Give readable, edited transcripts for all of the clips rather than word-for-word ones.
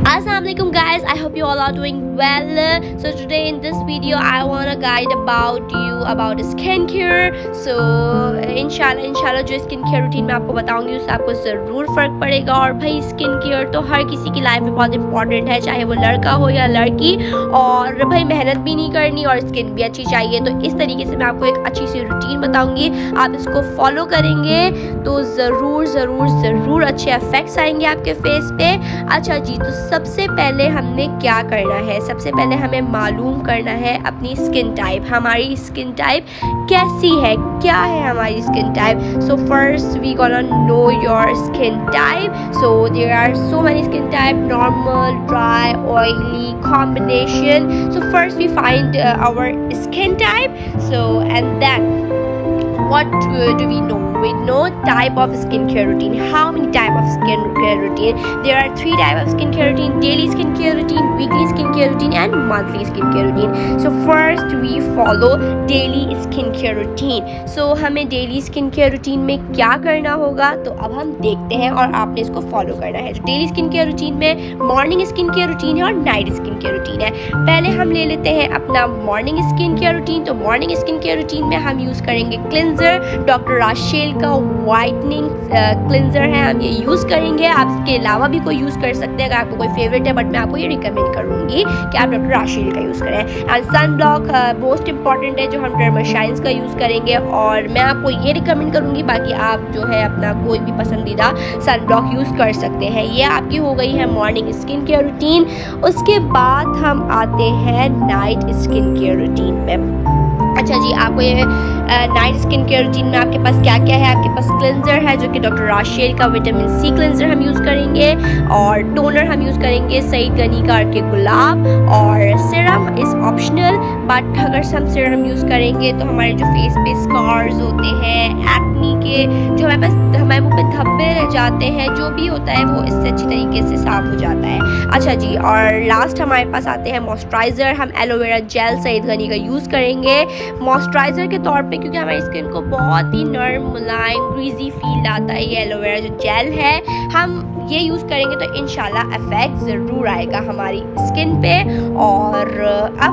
Assalamualaikum guys, I hope you all are doing well. So today in this video I want to guide about you about skin care. So इंशाल्लाह जो skin care routine मैं आपको बताऊंगी उससे आपको ज़रूर फ़र्क पड़ेगा। और भाई स्किन केयर तो हर किसी की लाइफ में बहुत इंपॉर्टेंट है, चाहे वो लड़का हो या लड़की। और भाई मेहनत भी नहीं करनी और स्किन भी अच्छी चाहिए, तो इस तरीके से मैं आपको एक अच्छी सी रूटीन बताऊंगी। आप इसको फॉलो करेंगे तो ज़रूर अच्छे इफेक्ट्स आएंगे आपके फेस पे। अच्छा जी, तो सबसे पहले हमने क्या करना है, सबसे पहले हमें मालूम करना है अपनी स्किन टाइप। हमारी स्किन टाइप कैसी है, क्या है हमारी skin type. So first we gonna know your skin type. So there are so many skin type, normal, dry, oily, combination. So first we find our skin type. So and then what do we know? We know type of skincare routine. How many type of skincare routine? There are 3 type of skincare routine: daily skincare routine, weekly skincare routine, and monthly skincare routine. So first we follow daily skincare routine. So हमें daily skincare routine में क्या करना होगा, तो अब हम देखते हैं और आपने इसको फॉलो करना है। तो daily skincare routine में मॉर्निंग skincare routine है और नाइट skincare routine है। पहले हम ले लेते हैं अपना मॉर्निंग skincare routine। तो मॉर्निंग skincare routine में हम यूज करेंगे क्लिंजर, डॉक्टर राशेल का वाइटनिंग क्लिंजर है, हम ये यूज़ करेंगे। आप इसके अलावा भी कोई यूज़ कर सकते हैं अगर आपको कोई फेवरेट है, बट मैं आपको ये रिकमेंड करूँगी कि आप डॉक्टर राशेल का यूज़ करें। And sun block most important है जो हम डर्माशाइन्स का यूज़ करेंगे, और मैं आपको ये रिकमेंड करूँगी। बाकी आप जो है अपना कोई भी पसंदीदा सन ब्लॉक यूज़ कर सकते हैं। ये आपकी हो गई है मॉर्निंग स्किन केयर रूटीन। उसके बाद हम आते हैं नाइट स्किन केयर रूटीन पे। अच्छा जी, आपको ये नाइट स्किन केयर रूटीन में आपके पास क्या क्या है, आपके पास क्लिंजर है जो कि डॉक्टर राशेल का विटामिन सी क्लिंजर हम यूज़ करेंगे, और टोनर हम यूज़ करेंगे सईद गनी का अर्के गुलाब, और सीरम इज़ ऑप्शनल। बट अगर हम सीरम यूज़ करेंगे तो हमारे जो फेस पे स्कार्स होते हैं, एक्नी के जो हमारे मुँह पे धब्बे रह जाते हैं, जो भी होता है वो इससे अच्छी तरीके से साफ हो जाता है। अच्छा जी, और लास्ट हमारे पास आते हैं मॉइस्चराइज़र। हम एलोवेरा जेल सईद गनी का यूज़ करेंगे मॉइस्चराइज़र के तौर पे, क्योंकि हमारी स्किन को बहुत ही नर्म, मुलायम, ग्रीजी फील आता है। ये एलोवेरा जो जेल है हम ये यूज़ करेंगे तो इंशाल्लाह इफेक्ट ज़रूर आएगा हमारी स्किन पे। और अब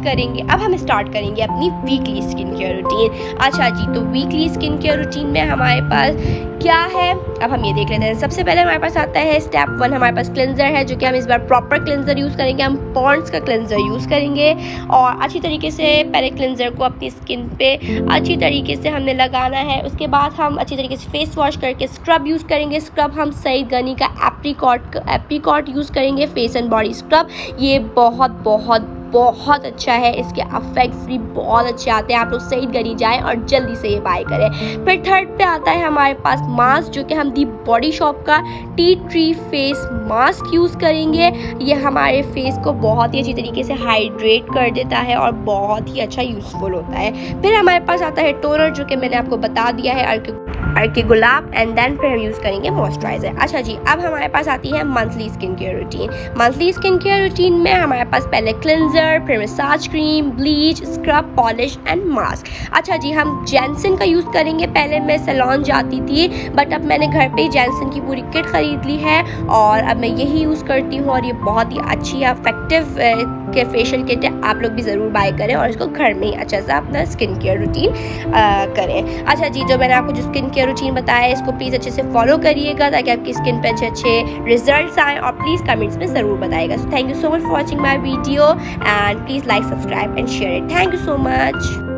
हम स्टार्ट करेंगे अपनी वीकली स्किन केयर रूटीन। अच्छा जी, तो वीकली स्किन केयर रूटीन में हमारे पास क्या है, अब हम ये देख लेते हैं। सबसे पहले हमारे पास आता है स्टेप 1, हमारे पास क्लिंजर है जो कि हम इस बार प्रॉपर क्लिंजर यूज़ करेंगे। हम पॉन्ड्स का क्लिंजर यूज़ करेंगे और अच्छी तरीके से पहले क्लिंजर को अपनी स्किन पे अच्छी तरीके से हमने लगाना है। उसके बाद हम अच्छी तरीके से फेस वॉश करके स्क्रब यूज़ करेंगे। स्क्रब हम सईद गनी का एप्रिकॉट यूज़ करेंगे, फेस एंड बॉडी स्क्रब। ये बहुत अच्छा है, इसके इफेक्ट्स भी बहुत अच्छे आते हैं। आप लोग सईद गनी जाएं और जल्दी से ये बाय करें। फिर थर्ड पे आता है हमारे पास मास्क, जो कि हम दी बॉडी शॉप का tea tree face mask use करेंगे। ये हमारे फेस को बहुत ही अच्छी तरीके से हाइड्रेट कर देता है और बहुत ही अच्छा यूज़फुल होता है। फिर हमारे पास आता है टोनर, जो कि मैंने आपको बता दिया है, अर्के गुलाब। एंड देन फिर हम यूज़ करेंगे मॉइस्चराइज़र। अच्छा जी, अब हमारे पास आती है monthly skin care routine. Monthly skin care routine में हमारे पास पहले क्लिंजर, फिर massage cream, bleach, scrub, polish and mask. अच्छा जी, हम जैनसन का यूज़ करेंगे। पहले मैं सैलून जाती थी, बट अब मैंने घर पे ही जैनसन की पूरी किट ख़रीद ली है और अब मैं यही यूज़ करती हूँ, और ये बहुत ही अच्छी इफेक्टिव के फेशियल किट है। आप लोग भी ज़रूर बाय करें और इसको घर में ही अच्छा सा अपना स्किन केयर रूटीन करें। अच्छा जी, जो मैंने आपको जो स्किन केयर रूटीन बताया है इसको प्लीज़ अच्छे से फॉलो करिएगा ताकि आपकी स्किन पे अच्छे रिजल्ट्स आएँ, और प्लीज़ कमेंट्स में ज़रूर बताइएगा। So thank you so much for watching my video, and please like, subscribe and share it. Thank you so much.